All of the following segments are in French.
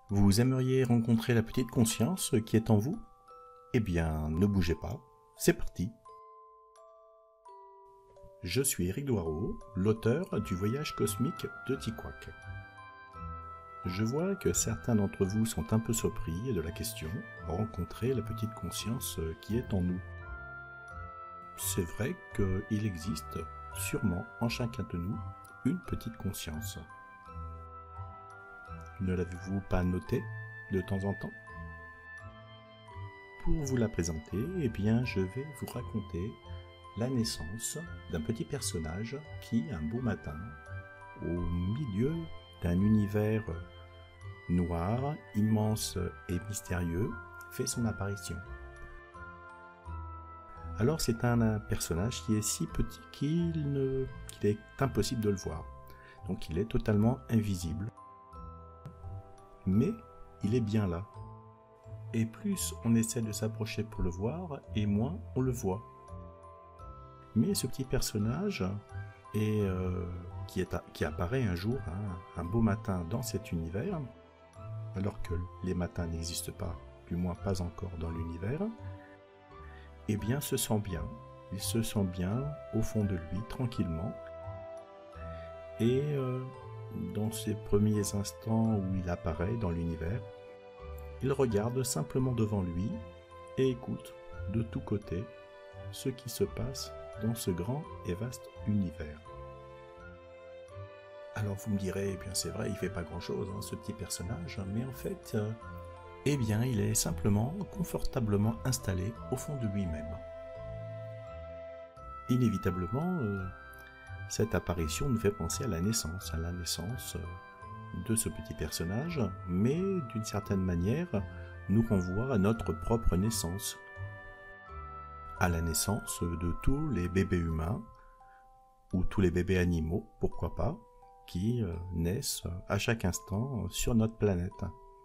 Vous aimeriez rencontrer la petite conscience qui est en vous? Eh bien, ne bougez pas, c'est parti. Je suis Éric Doiraud, l'auteur du Voyage cosmique de Tikouak. Je vois que certains d'entre vous sont un peu surpris de la question « Rencontrer la petite conscience qui est en nous ». C'est vrai qu'il existe sûrement en chacun de nous une petite conscience. Ne l'avez-vous pas noté de temps en temps? Pour vous la présenter, eh bien, je vais vous raconter la naissance d'un petit personnage qui, un beau matin, au milieu d'un univers noir, immense et mystérieux, fait son apparition. Alors c'est un personnage qui est si petit qu'il est impossible de le voir. Donc il est totalement invisible. Mais il est bien là. Et plus on essaie de s'approcher pour le voir, et moins on le voit. Mais ce petit personnage qui apparaît un jour, un beau matin dans cet univers, alors que les matins n'existent pas, du moins pas encore dans l'univers, eh bien se sent bien. Il se sent bien au fond de lui, tranquillement. Et dans ces premiers instants où il apparaît dans l'univers, il regarde simplement devant lui et écoute de tous côtés ce qui se passe dans ce grand et vaste univers. Alors vous me direz, eh bien c'est vrai, il fait pas grand-chose, ce petit personnage, mais en fait, eh bien il est simplement confortablement installé au fond de lui-même. Inévitablement, cette apparition nous fait penser à la naissance de ce petit personnage, mais d'une certaine manière, nous renvoie à notre propre naissance, à la naissance de tous les bébés humains, ou tous les bébés animaux, pourquoi pas, qui naissent à chaque instant sur notre planète.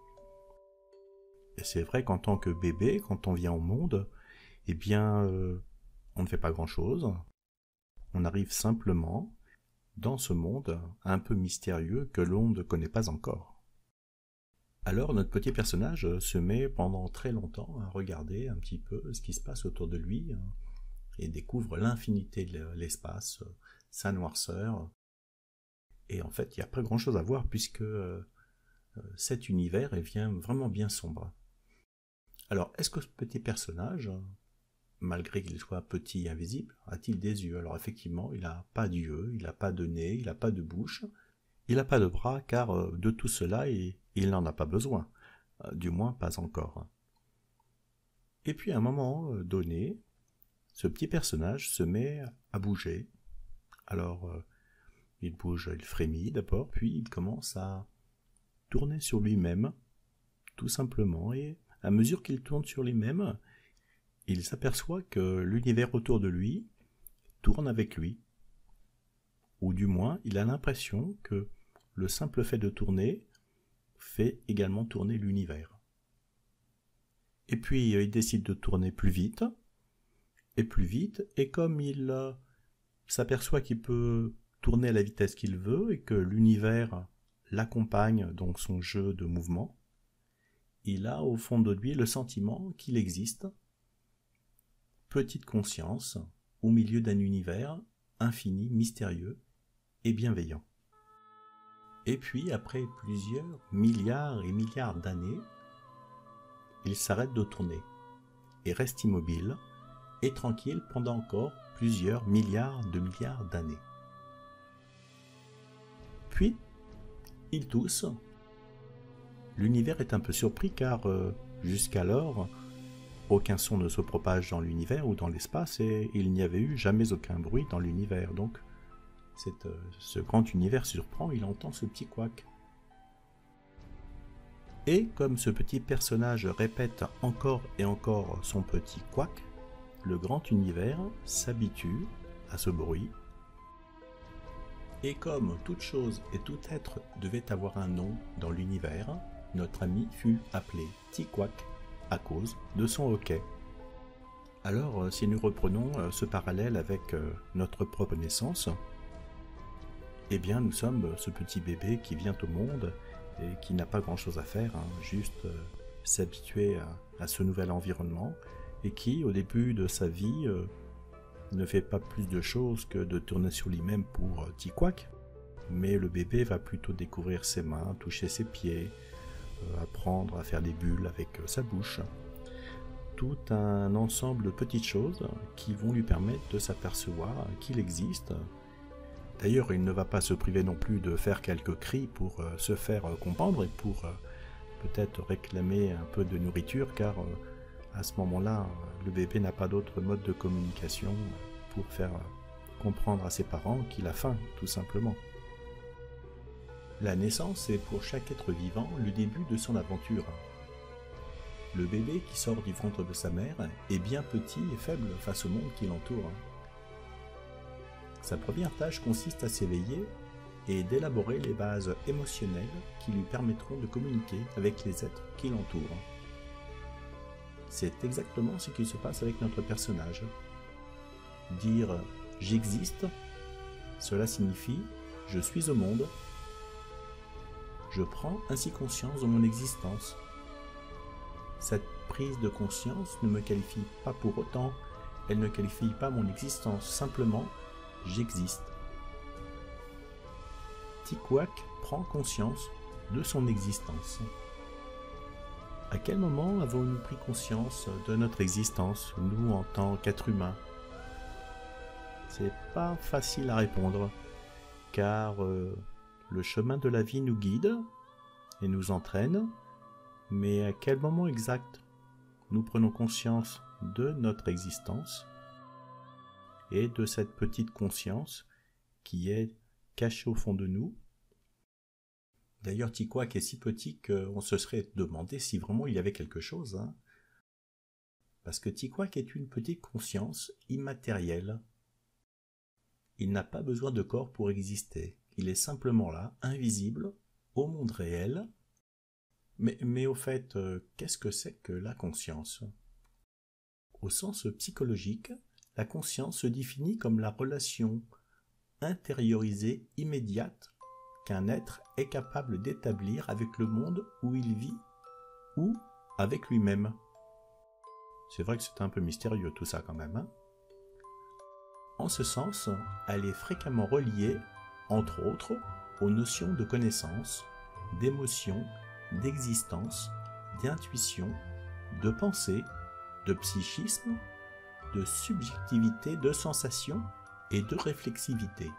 Et c'est vrai qu'en tant que bébé, quand on vient au monde, eh bien, on ne fait pas grand-chose. On arrive simplement dans ce monde un peu mystérieux que l'on ne connaît pas encore. Alors notre petit personnage se met pendant très longtemps à regarder un petit peu ce qui se passe autour de lui et découvre l'infinité de l'espace, sa noirceur. Et en fait, il n'y a pas grand-chose à voir puisque cet univers vient vraiment bien sombre. Alors, est-ce que ce petit personnage, malgré qu'il soit petit et invisible, a-t-il des yeux? Alors effectivement, il n'a pas d'yeux, il n'a pas de nez, il n'a pas de bouche, il n'a pas de bras, car de tout cela, il n'en a pas besoin, du moins pas encore. Et puis à un moment donné, ce petit personnage se met à bouger. Alors, il bouge, il frémit d'abord, puis il commence à tourner sur lui-même, tout simplement, et à mesure qu'il tourne sur lui-même, il s'aperçoit que l'univers autour de lui tourne avec lui. Ou du moins, il a l'impression que le simple fait de tourner fait également tourner l'univers. Et puis, il décide de tourner plus vite, et comme il s'aperçoit qu'il peut tourner à la vitesse qu'il veut, et que l'univers l'accompagne dans son jeu de mouvement, il a au fond de lui le sentiment qu'il existe, petite conscience, au milieu d'un univers infini, mystérieux et bienveillant. Et puis, après plusieurs milliards et milliards d'années, il s'arrête de tourner et reste immobile et tranquille pendant encore plusieurs milliards d'années. Puis, il tousse. L'univers est un peu surpris car jusqu'alors, aucun son ne se propage dans l'univers ou dans l'espace et il n'y avait eu jamais aucun bruit dans l'univers. Donc, ce grand univers surprend, il entend ce petit couac. Et comme ce petit personnage répète encore et encore son petit couac, le grand univers s'habitue à ce bruit. Et comme toute chose et tout être devait avoir un nom dans l'univers, notre ami fut appelé Tikouak à cause de son hoquet. Alors, si nous reprenons ce parallèle avec notre propre naissance, eh bien nous sommes ce petit bébé qui vient au monde et qui n'a pas grand-chose à faire, hein, juste s'habituer à ce nouvel environnement, et qui, au début de sa vie, ne fait pas plus de choses que de tourner sur lui-même pour Tikouak. Mais le bébé va plutôt découvrir ses mains, toucher ses pieds, apprendre à faire des bulles avec sa bouche. Tout un ensemble de petites choses qui vont lui permettre de s'apercevoir qu'il existe. D'ailleurs, il ne va pas se priver non plus de faire quelques cris pour se faire comprendre et pour peut-être réclamer un peu de nourriture, car à ce moment-là, le bébé n'a pas d'autre mode de communication pour faire comprendre à ses parents qu'il a faim, tout simplement. La naissance est pour chaque être vivant le début de son aventure. Le bébé qui sort du ventre de sa mère est bien petit et faible face au monde qui l'entoure. Sa première tâche consiste à s'éveiller et d'élaborer les bases émotionnelles qui lui permettront de communiquer avec les êtres qui l'entourent. C'est exactement ce qui se passe avec notre personnage. Dire « j'existe », cela signifie « je suis au monde ». Je prends ainsi conscience de mon existence. Cette prise de conscience ne me qualifie pas pour autant, elle ne qualifie pas mon existence, simplement j'existe. Tikouak prend conscience de son existence. À quel moment avons-nous pris conscience de notre existence, nous en tant qu'êtres humains? C'est pas facile à répondre, car le chemin de la vie nous guide et nous entraîne, mais à quel moment exact nous prenons conscience de notre existence et de cette petite conscience qui est cachée au fond de nous? D'ailleurs, Tikouak est si petit qu'on se serait demandé si vraiment il y avait quelque chose, hein. Parce que Tikouak est une petite conscience immatérielle. Il n'a pas besoin de corps pour exister. Il est simplement là, invisible, au monde réel. Mais au fait, qu'est-ce que c'est que la conscience? Au sens psychologique, la conscience se définit comme la relation intériorisée immédiate qu'un être est capable d'établir avec le monde où il vit ou avec lui-même. C'est vrai que c'est un peu mystérieux tout ça quand même, hein? En ce sens, elle est fréquemment reliée, entre autres, aux notions de connaissance, d'émotion, d'existence, d'intuition, de pensée, de psychisme, de subjectivité, de sensation et de réflexivité.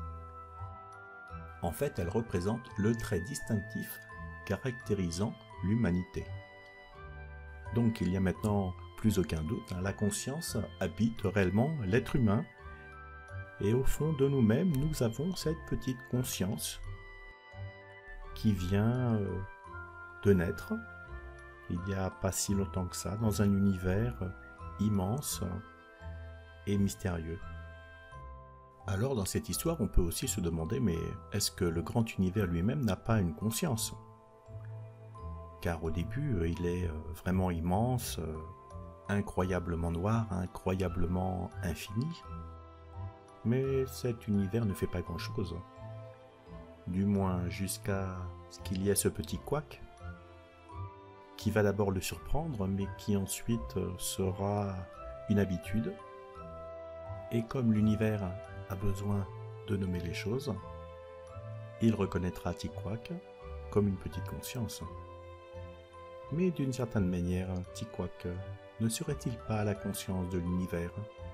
En fait, elle représente le trait distinctif caractérisant l'humanité. Donc il n'y a maintenant plus aucun doute, hein, la conscience habite réellement l'être humain, et au fond de nous-mêmes, nous avons cette petite conscience qui vient de naître, il n'y a pas si longtemps que ça, dans un univers immense et mystérieux. Alors dans cette histoire, on peut aussi se demander, mais est-ce que le grand univers lui-même n'a pas une conscience? Car au début, il est vraiment immense, incroyablement noir, incroyablement infini. Mais cet univers ne fait pas grand-chose. Du moins jusqu'à ce qu'il y ait ce petit couac qui va d'abord le surprendre, mais qui ensuite sera une habitude. Et comme l'univers a besoin de nommer les choses, il reconnaîtra Tikouak comme une petite conscience. Mais d'une certaine manière, Tikouak ne serait-il pas la conscience de l'univers?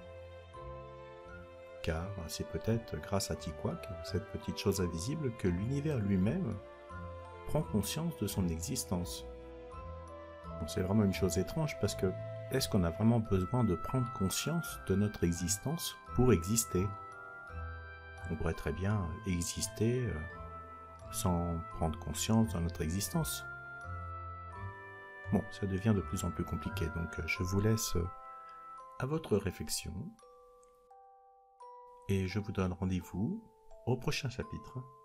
Car c'est peut-être grâce à Tikouak, cette petite chose invisible, que l'univers lui-même prend conscience de son existence. Bon, c'est vraiment une chose étrange parce que est-ce qu'on a vraiment besoin de prendre conscience de notre existence pour exister? On pourrait très bien exister sans prendre conscience de notre existence. Bon, ça devient de plus en plus compliqué, donc je vous laisse à votre réflexion et je vous donne rendez-vous au prochain chapitre.